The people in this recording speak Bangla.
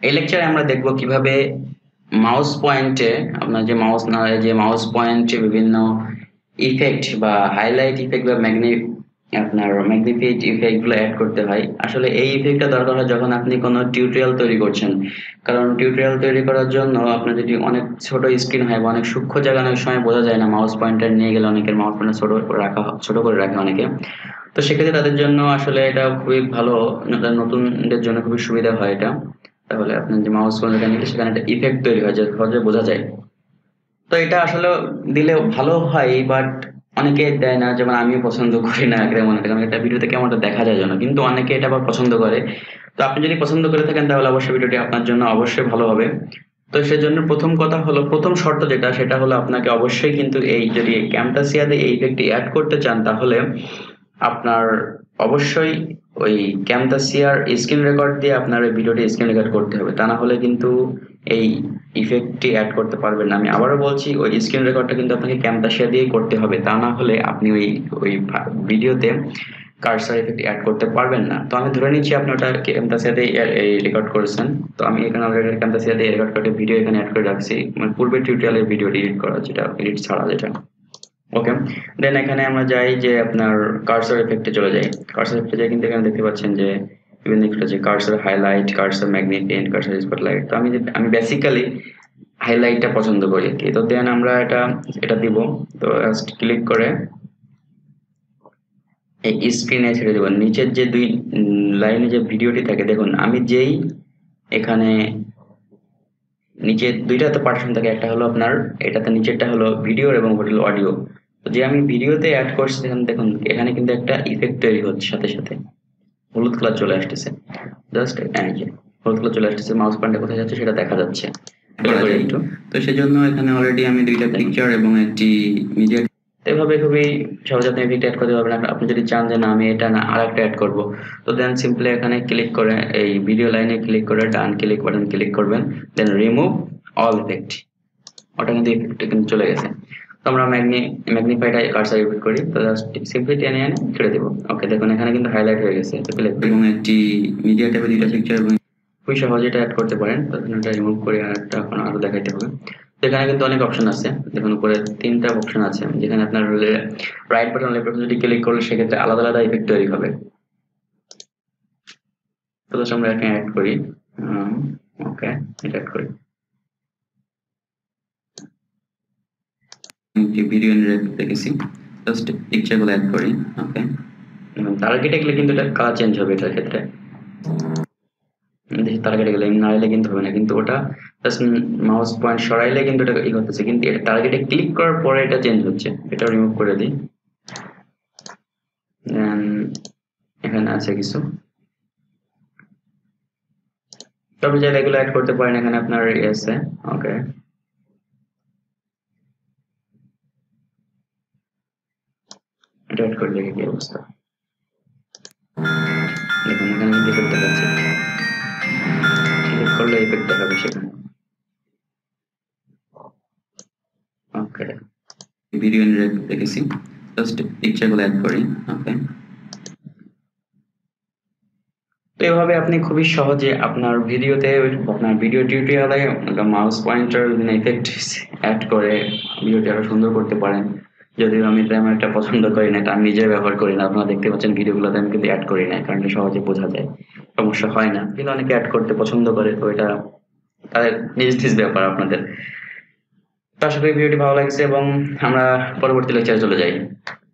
এই লেকচারে আমরা দেখব কিভাবে মাউস পয়েন্টে আপনার যে মাউস পয়েন্টে বিভিন্ন ইফেক্ট বা হাইলাইট ইফেক্ট বা ম্যাগনিফাইড ইফেক্ট গুলো অ্যাড করতে হয়। আসলে এই ইফেক্টটা দরকার হয় যখন আপনি কোনো টিউটোরিয়াল তৈরি করছেন, কারণ টিউটোরিয়াল তৈরি করার জন্য আপনার যদি অনেক ছোট স্ক্রিন হয় বা অনেক সূক্ষ্ম জায়গা অনেক সময় বোঝা যায় না, মাউস পয়েন্টার নিয়ে গেলে অনেকের মাউস পয়েন্টার ছোট করে রাখে অনেকে। তো সেক্ষেত্রে তাদের জন্য আসলে এটা খুবই ভালো, নতুনদের জন্য খুবই সুবিধা হয় এটা। তাহলে আপনার যে মাউস পয়েন্টার নিলে সেখানে একটা ইফেক্ট তৈরি হয়, যে সহজে বোঝা যায়। তো এটা আসলে দিলে ভালো হয়, বাট অনেকে দেয় না, যেমন আমিও পছন্দ করি না কেমন, কারণ এটা ভিডিওতে কেমনটা দেখা যায় জন্য, কিন্তু অনেকে এটা আবার পছন্দ করে। তো আপনি যদি পছন্দ করে থাকেন তাহলে অবশ্যই ভিডিওটি আপনার জন্য অবশ্যই ভালো হবে। তো সেজন্য প্রথম শর্ত যেটা, সেটা হলো আপনাকে অবশ্যই কিন্তু এই যদি ক্যামটাসিয়াতে এই ইফেক্টটি অ্যাড করতে চান, তাহলে আপনার অবশ্যই ওই ক্যামটাসিয়ার স্ক্রিন রেকর্ড দিয়ে আপনার ওই ভিডিওটি স্ক্রিন রেকর্ড করতে হবে, তা না হলে কিন্তু এই ইফেক্টটি অ্যাড করতে পারবেন না। আমি আবারও বলছি, ওই স্ক্রিন রেকর্ডটা কিন্তু আপনাকে ক্যামটাসিয়া দিয়েই করতে হবে, তা না হলে আপনি ওই ভিডিওতে কার্সার ইফেক্ট অ্যাড করতে পারবেন না। তো আমি ধরে নিচ্ছি আপনি ওটা ক্যামটাসিয়াতেই রেকর্ড করেছেন। তো আমি এখানে অলরেডি ক্যামটাসিয়াতে রেকর্ড করে ভিডিও এখানে অ্যাড করে রাখছি, মানে পূর্বের টিউটোরিয়ালের ভিডিও এডিট করা, যেটা এডিট ছাড়া যেটা। ওকে, দেন এখানে আমরা যাই যে আপনার কার্সার ইফেক্টে চলে যাই। কার্সার ইফেক্টে যাই, কিন্তু এখানে দেখতে পাচ্ছেন যে বিভিন্ন ইফেক্ট আছে, cursor highlight, cursor magnified, cursor spotlight. তো আমি বেসিক্যালি হাইলাইটটা পছন্দ করি। তো দেন আমরা এটা দিব। তো জাস্ট ক্লিক করে এই স্ক্রিনে ছেড়ে দেব। নিচের যে দুই লাইনে যে ভিডিওটি থাকে, দেখুন আমি যেই এখানে নিচে দুইটা তো পার্টিশন থাকে, একটা হলো আপনার এটাতে নিচেরটা হলো ভিডিও এবং হলো অডিও। তো যে আমি ভিডিওতে অ্যাড করছি, দেখুন এখানে কিন্তু একটা ইফেক্ট তৈরি হচ্ছে, সাথে সাথে হলুদ কালার চলে আসতেছে। জাস্ট হলুদ কালার চলে আসতেছে, মাউস পয়েন্টে কোথায় যাচ্ছে সেটা দেখা যাচ্ছে একটু। তো সেজন্য এখানে অলরেডি আমি দুইটা পিকচার এবং একটি মিডিয়া, এভাবে খুবই সহজে আপনি ইফেক্ট অ্যাড করতে পারবেন। আপনি যদি চান যে না আমি এটা না আরেকটা অ্যাড করব, তো দেন সিম্পলি এখানে ক্লিক করে এই ভিডিও লাইনে ক্লিক করে ডান ক্লিক বাটন ক্লিক করবেন, দেন রিমুভ অল ইফেক্ট। ওটা কিন্তু ইফেক্ট কিন্তু চলে গেছে। তো আমরা ম্যাগনিফাইড কার্সার ইফেক্ট করি, তো জাস্ট সিম্পলি টেনে এনে ছেড়ে দেব। ওকে, দেখুন এখানে কিন্তু হাইলাইট হয়ে গেছে। তো ক্লিক এবং একটি মিডিয়া ট্যাবে দুইটা পিকচার এবং খুবই সহজে এটা অ্যাড করতে পারেন। তো এটা রিমুভ করে আরেকটা এখন আরো দেখাইতে হবে। এখানে কিন্তু অনেক অপশন আছে, দেখুন উপরে তিনটা অপশন আছে, যেখানে আপনার রাইট বাটন লেফট বাটন যদি ক্লিক করলে সেক্ষেত্রে আলাদা আলাদা ইফেক্ট তৈরি হবে। তো আমরা এখানে অ্যাড করি। ওকে, এটা অ্যাড করি। ভিডিও দেখেছি, জাস্ট পিকচার গুলো অ্যাড করি। ওকে, টার্গেটে গেলে কিন্তু এটা কালার চেঞ্জ হবে এটার ক্ষেত্রে। টার্গেটে গেলে না হলে কিন্তু হবে না, কিন্তু ওটা জাস্ট মাউস পয়েন্ট সরাইলে কিন্তু এটা ই হচ্ছে, কিন্তু এটা টার্গেটে ক্লিক করার পরে এটা চেঞ্জ হচ্ছে। এটা রিমুভ করে দিই। দেন এখানে আছে কিছু, সব জায়গায় এগুলো অ্যাড করতে পারেন। এখানে আপনার আছে। ওকে, এটা অ্যাড করে দেখি কি অবস্থা। দেখুন এখানে কিন্তু ইফেক্ট দেখাচ্ছে, ক্লিক করলে ইফেক্ট দেখাবে সেখানে। ওকে, ভিডিও দেখেছি, জাস্ট পিকচার গুলো অ্যাড করি। ওকে, তো এভাবে আপনি খুবই সহজে আপনার ভিডিওতে, আপনার ভিডিও টিউটোরিয়ালে মাউস পয়েন্টার ইফেক্ট অ্যাড করে ভিডিওটি আরো সুন্দর করতে পারেন। যদিও আমি তেমন একটা পছন্দ করি না, এটা আমি নিজে ব্যবহার করি না। আপনারা দেখতে পাচ্ছেন ভিডিওগুলোতে আমি কিন্তু অ্যাড করি না, কারণ এটা সহজে বোঝা যায়, সমস্যা হয় না। কিন্তু অনেকে অ্যাড করতে পছন্দ করে, তো এটা তাদের নিজ ব্যাপার আপনাদের। তো আশা করি ভিডিওটি ভালো লাগছে এবং আমরা পরবর্তী লেকচারে চলে যাই।